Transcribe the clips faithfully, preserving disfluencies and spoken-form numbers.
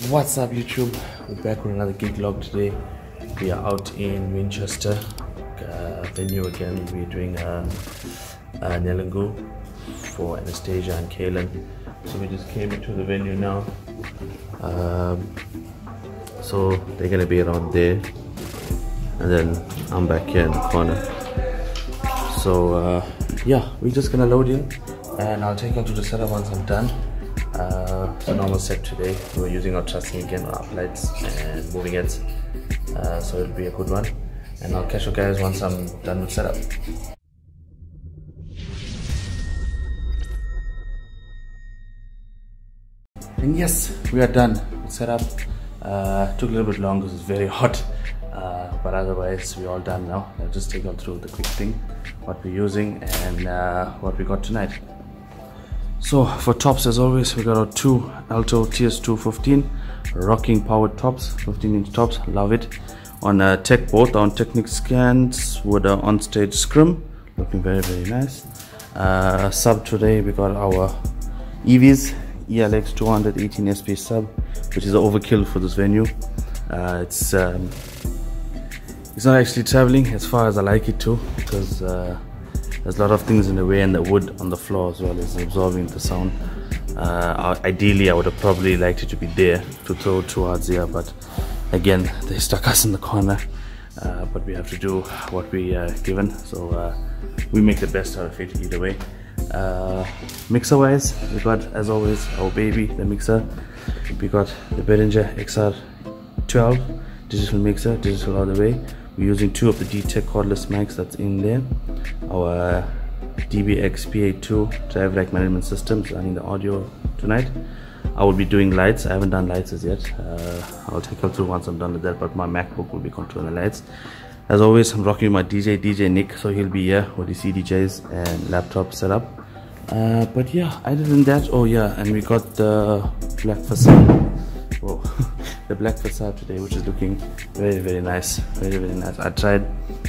What's up YouTube? We're back with another gig log today. We are out in Winchester uh, venue again. We're doing uh, uh, Nelungu for Anastasia and Kaylin. So we just came into the venue now. Um, so they're gonna be around there, and then I'm back here in the corner. So uh, yeah, we're just gonna load in, and I'll take you to the setup once I'm done. Uh, it's a normal set today. We're using our trussing again, our uplights and moving heads, uh, so it'll be a good one. And I'll catch you guys once I'm done with setup. And yes, we are done with setup. Uh, took a little bit long because it's very hot, uh, but otherwise we're all done now. I'll just take you through the quick thing, what we're using and uh, what we got tonight. So for tops, as always, we got our two Alto T S two fifteen rocking powered tops, fifteen inch tops. Love it. On uh, tech, both on Technic scans with an on-stage scrim, looking very very nice. Uh, sub today, we got our E Vs E L X two eighteen S P sub, which is an overkill for this venue. Uh, it's um, it's not actually traveling as far as I like it to, because uh, there's a lot of things in the way, and the wood on the floor as well is absorbing the sound. Uh, ideally, I would have probably liked it to be there to throw towards here, but again, they stuck us in the corner. Uh, but we have to do what we are given, so uh, we make the best out of it either way. Uh, mixer wise, we got, as always, our baby, the mixer. We got the Behringer X R twelve digital mixer, digital all the way. We're using two of the D-Tech cordless mics that's in there. Our D B X P A two drive rack management systems running the audio tonight. I will be doing lights. I haven't done lights as yet. Uh, I'll take you through once I'm done with that, but my MacBook will be controlling the lights. As always, I'm rocking my D J, D J Nick, so he'll be here with the C D Js and laptop setup. Uh, but yeah, other than that, oh yeah, and we got the black facade. Oh, the black facade today, which is looking very very nice, very very nice. I tried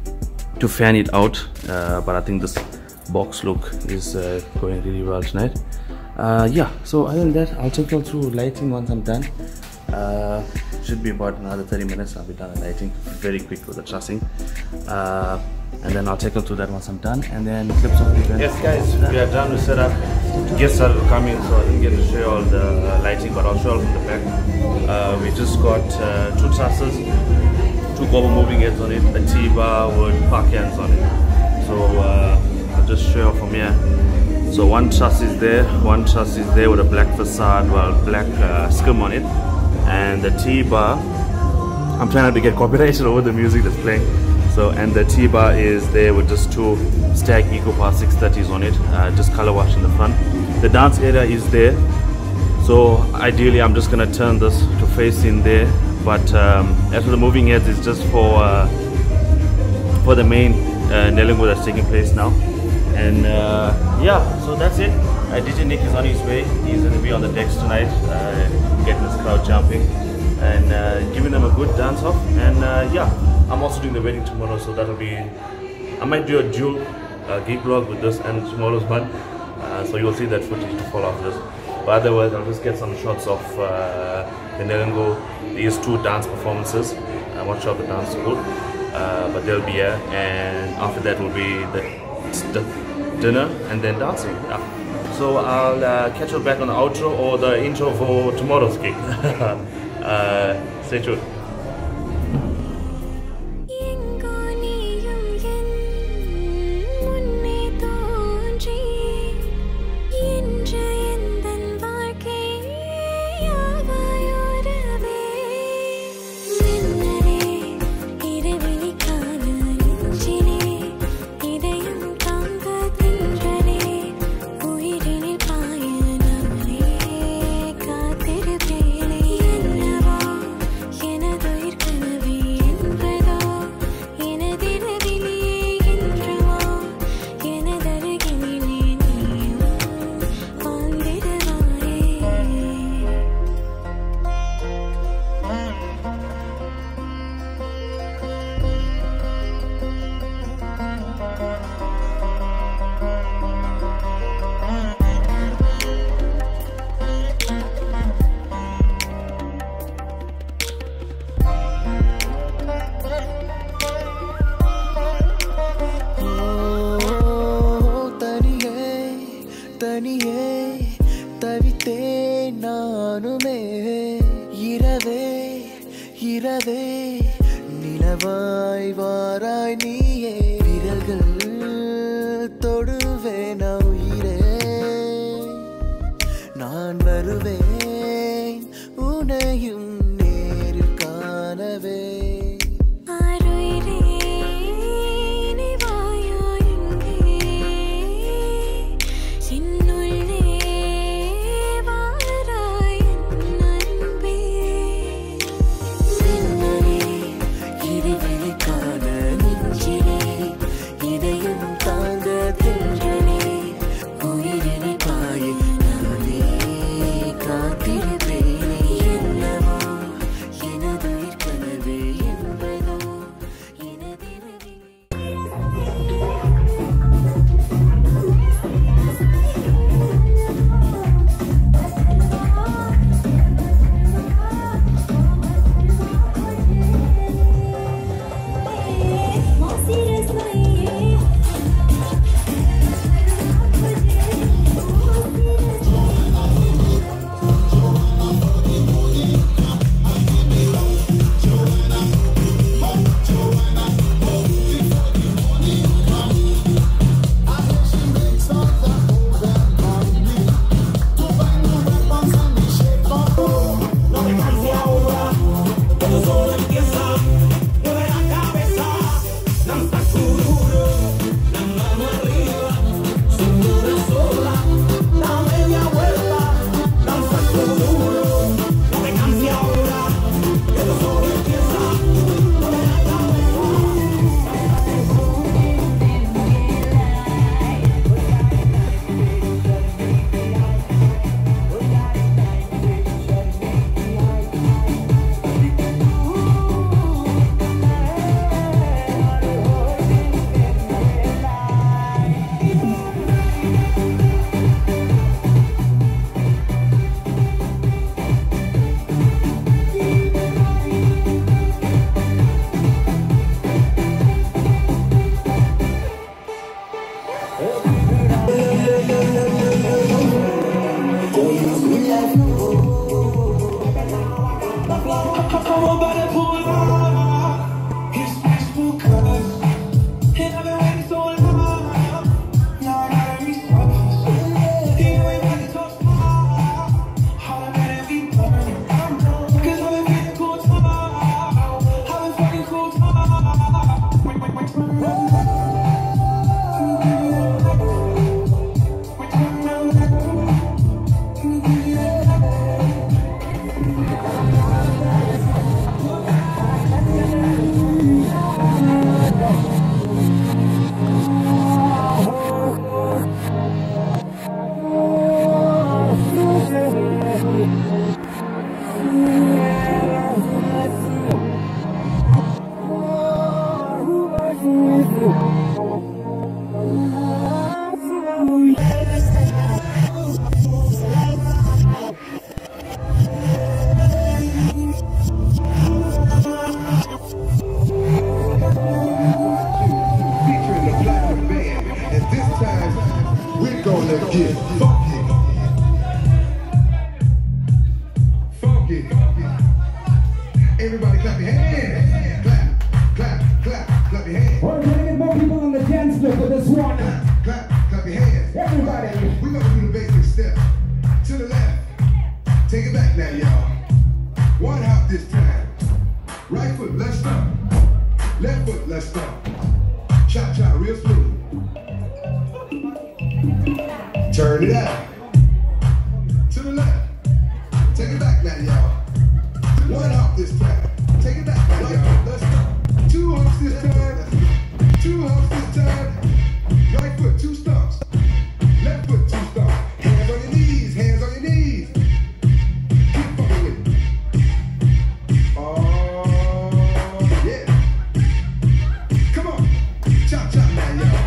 to fan it out, uh, but I think this box look is uh, going really well tonight. Uh, yeah, so other than that, I'll take you through lighting once I'm done. Uh, should be about another thirty minutes. I'll be done with lighting, very quick with the trussing. Uh, and then I'll take you through that once I'm done, and then clips of the event. Yes guys, we are done with setup. Guests started coming, so I didn't get to show you all the uh, lighting, but I'll show you all from the back. Uh, we just got uh, two trusses, two Gobo moving heads on it, a T-bar with park hands on it. So uh, I'll just show you from here. So one truss is there, one truss is there with a black facade, well, black uh, skim on it, and the T-bar, I'm trying not to get copyrighted over the music that's playing. So, and the T-bar is there with just two Stag EcoPower six thirties on it, uh, just color wash in the front. The dance area is there, so ideally I'm just gonna turn this to face in there, but um, as for the moving heads, it's just for uh, for the main uh, Nelungu that's taking place now. And uh, yeah, so that's it. Uh, D J Nick is on his way. He's gonna be on the decks tonight, uh, getting this crowd jumping and uh, giving them a good dance off. And uh, yeah, I'm also doing the wedding tomorrow, so that'll be, I might do a dual uh, gig vlog with this and tomorrow's one, uh, so you'll see that footage to follow after this. But otherwise, I'll just get some shots of uh, the Nelungu, these two dance performances. I won't show the dance school, uh, but they'll be here, and after that will be the, the dinner and then dancing. Yeah. So I'll uh, catch you back on the outro or the intro for tomorrow's gig. uh, stay tuned. Can I இரவே இரவே நிலவாய் வாராய் நீயே விரல்கள் தொடுவேன் உயிரே நான் வருவேன் உன்னையும் நேரில் காணவே Get funky, funky. Everybody clap your hands. Clap, clap, clap, clap your hands. We're gonna get more people on the dance floor for this one. Clap, clap, clap your hands. Everybody. We're gonna do the basic step. To the left. Take it back now, y'all. One hop this time. Right foot, let's stop. Left foot, let's stop. Chop, chop, real smooth. Turn it out. To the left. Take it back now, y'all. One hop this time. Take it back now, y'all. Let's go. Two hops this time. Two hops this time. Right foot, two stomps. Left foot, two stomps. Hands on your knees. Hands on your knees. Keep fucking with me. Oh, yeah. Come on. Chop, chop now, y'all.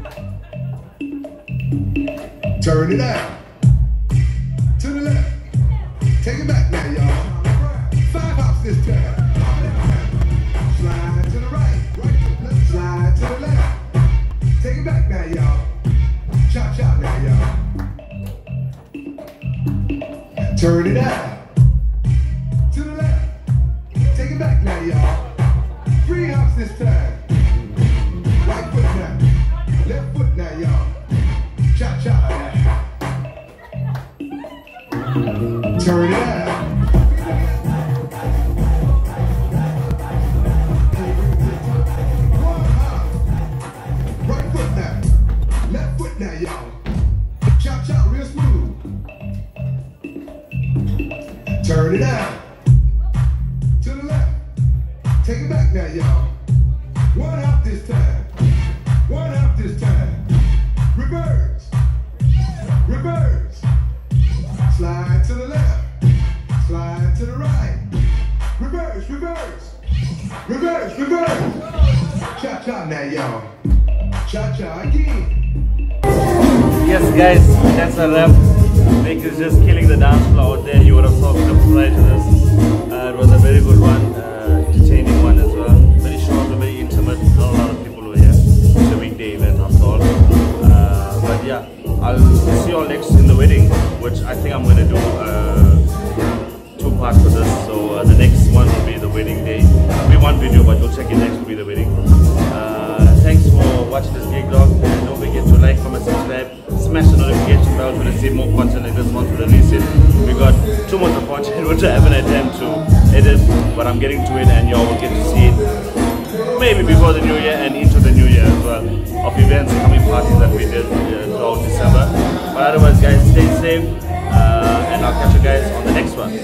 Turn it out. To the left. Take it back now, y'all. Five hops this time. Slide to the right. Right foot, left. Slide to the left. Take it back now, y'all. Chop, chop now, y'all. Turn it out. To To the left. Take it back now, y'all. Three hops this time. Right foot now. Left foot now, y'all. Cha-cha now. Turn it out. One hop. Right foot now. Left foot now, y'all. Cha-cha, real smooth. Turn it out. To the left. Take it back now, y'all. One hop this time. One hop this time. Reverse. Reverse. Slide to the left. Slide to the right. Reverse, reverse. Reverse, reverse. Cha-cha now, y'all. Cha-cha again. Yes guys, that's a wrap. Nick is just killing the dance floor out there. You would have saw the prior to this. Uh, it was a very good one, uh, entertaining one as well. Very short, very intimate. Not a lot of people were here. It's a weekday event after all. Uh, but yeah, I'll see you all next in the wedding, which I think I'm going to do uh, two parts for this. So uh, the next one will be the wedding day. It'll be one video, but you'll check it next will be the wedding. Uh, thanks for watching this gig vlog, and don't forget to like, comment, subscribe, smash the notification bell to receive more content like this once we release it. We got too much of content which I haven't had time to edit, but I'm getting to it and y'all will get to see it maybe before the new year and into the new year as well, of events, coming parties that we did uh, throughout December. But otherwise guys, stay safe, uh, and I'll catch you guys on the next one.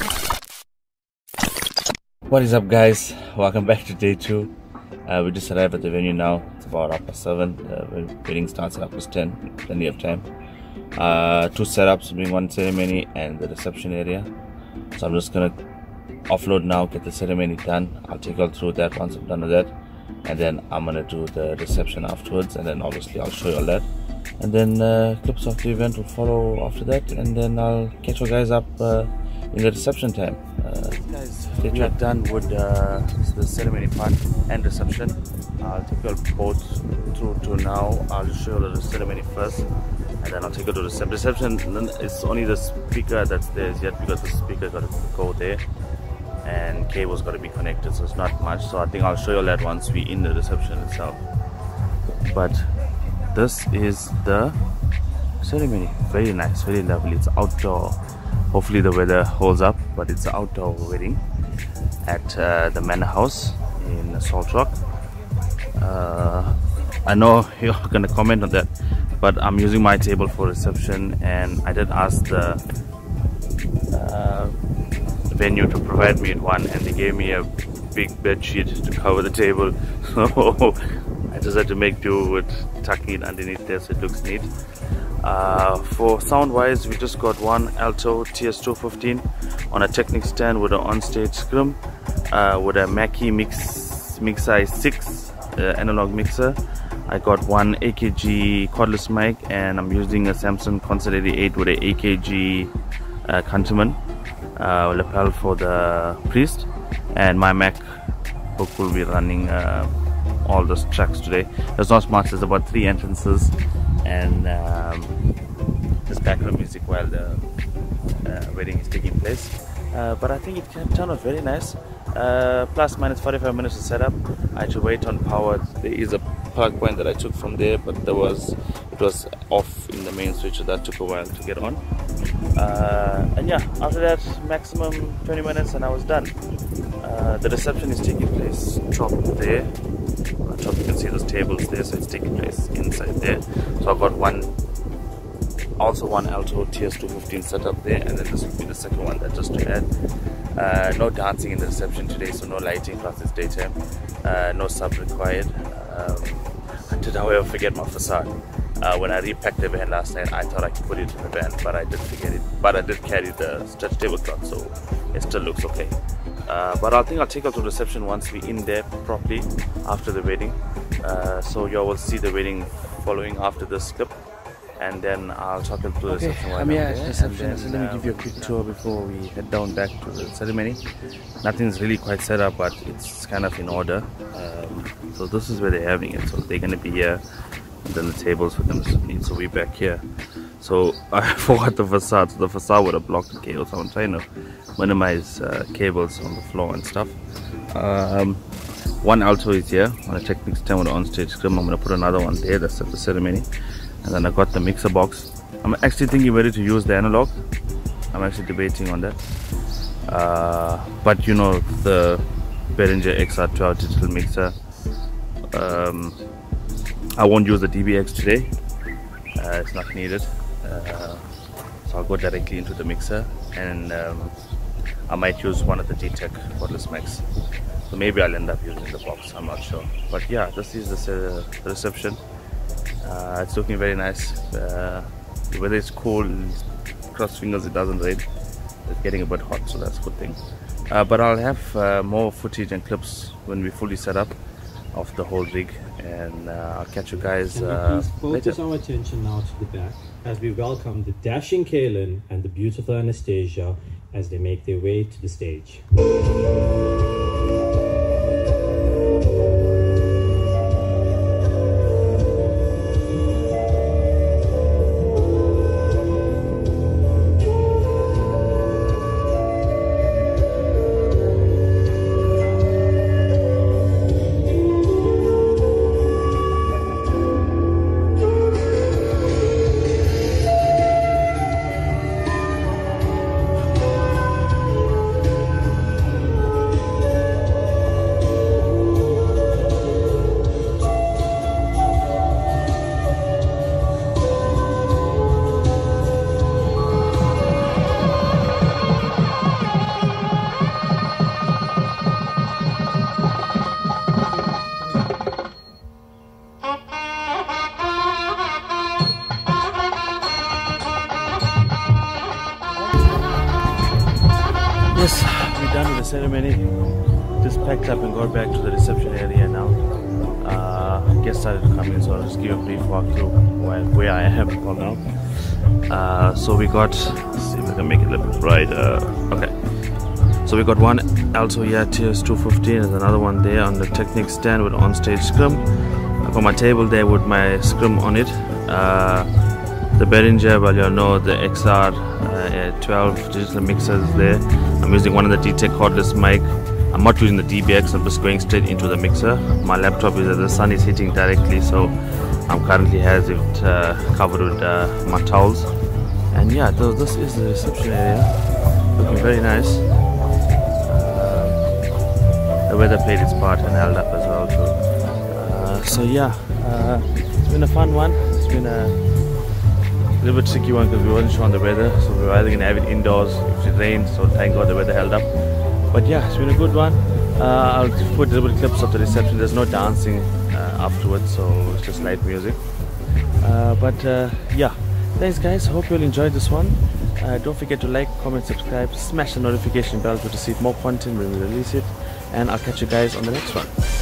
What is up guys, welcome back to day two. Uh, we just arrived at the venue now. It's about half past seven. Uh, wedding starts at half past ten. Plenty of time. Uh, two setups, doing one ceremony and the reception area. So I'm just gonna offload now, get the ceremony done. I'll take you all through that once I'm done with that, and then I'm gonna do the reception afterwards. And then obviously I'll show you all that. And then uh, clips of the event will follow after that. And then I'll catch you guys up uh, in the reception time. Uh, guys, we are done with uh, the ceremony part and reception. I'll take you all both through to now. I'll show you the ceremony first, and then I'll take you to the reception. Reception is only the speaker that's there yet, because the speaker got to go there and cable's got to be connected, so it's not much. So I think I'll show you all that once we in the reception itself. But this is the ceremony. Very nice, very lovely. It's outdoor. Hopefully the weather holds up, but it's an outdoor wedding at uh, the Manor House in Salt Rock. Uh, I know you're gonna comment on that, but I'm using my table for reception, and I did ask the uh, venue to provide me with one, and they gave me a big bed sheet to cover the table. So I just had to make do with tucking it underneath there so it looks neat. Uh, for sound wise, we just got one Alto T S two fifteen on a Technic stand with an onstage scrim, uh, with a Mackie Mix Mixi six uh, analog mixer. I got one A K G cordless mic, and I'm using a Samsung Concert eighty-eight with a A K G uh, Countryman uh, lapel for the priest, and my MacBook will be running uh, all those tracks today. There's not much, there's about three entrances and um, just background music while the uh, wedding is taking place. Uh, but I think it can turn out very nice. Uh, plus minus forty-five minutes to set up. I had to wait on power. There is a plug point that I took from there, but there was it was off in the main switch, so that took a while to get on. Uh, and yeah, after that, maximum twenty minutes and I was done. Uh, the reception is taking place top there. On top you can see those tables there, so it's taking place inside there. So I've got one, also one Alto T S two fifteen set up there, and then this will be the second one that just to add. Uh, no dancing in the reception today, so no lighting, plus it's daytime. Uh, no sub required. Um, I did however forget my facade. Uh, when I repacked the van last night, I thought I could put it in the van, but I did forget it. But I did carry the stretch tablecloth, so it still looks okay. Uh, but I think I'll take out to reception once we're in there properly after the wedding. Uh, so y'all will see the wedding following after this clip, and then I'll talk you through the okay, reception. I'm here at reception, so let me give you a quick tour before we head down back to the ceremony. Nothing's really quite set up, but it's kind of in order. Um, so this is where they're having it. So they're going to be here, and then the tables for them to meet. So we're back here. So I forgot the facade. So the facade would have blocked the cable. So I'm trying to minimize uh, cables on the floor and stuff. Um, one alto is here on a Technics stand with an onstage scrim. I'm going to put another one there. That's at the ceremony. And then I got the mixer box. I'm actually thinking whether to use the analog. I'm actually debating on that. Uh, but you know, the Behringer X R twelve digital mixer. Um, I won't use the D B X today. Uh, it's not needed. Uh, so I'll go directly into the mixer, and um, I might use one of the D-Tech cordless Max. So maybe I'll end up using the box, I'm not sure. But yeah, this is the, uh, the reception. Uh, it's looking very nice. Uh, the weather is cool. Cross fingers it doesn't rain. It's getting a bit hot, so that's a good thing. Uh, but I'll have uh, more footage and clips when we fully set up of the whole rig, and uh, I'll catch you guys uh, please focus later. our attention now to the back as we welcome the dashing Kaylin and the beautiful Anastasia as they make their way to the stage. Yes, we're done with the ceremony. Just packed up and got back to the reception area now. Uh, guests started to come in, so I'll just give a brief walkthrough where, where I am for now. Uh, so we got, let's see if I can make it a little bit brighter. Okay. So we got one alto here, T S two fifteen, and another one there on the Technics stand with onstage scrim. I've got my table there with my scrim on it. Uh, the Behringer, well, you know, the X R twelve digital mixers there. I'm using one of the D-Tech cordless mic. I'm not using the D B X, I'm just going straight into the mixer. My laptop is, the sun is hitting directly, so I'm currently has it uh, covered with uh, my towels. And yeah, th this is the reception area. Looking very nice. Uh, the weather played its part and held up as well too. Uh, so yeah, uh, it's been a fun one. It's been a A little bit tricky one because we weren't sure on the weather, so we were either going to have it indoors if it rained, so thank God the weather held up. But yeah, it's been a good one. Uh, I'll put a little bit clips of the reception. There's no dancing uh, afterwards, so it's just light music. Uh, but uh, yeah, thanks guys, hope you'll enjoy this one. Uh, don't forget to like, comment, subscribe, smash the notification bell to receive more content when we release it, and I'll catch you guys on the next one.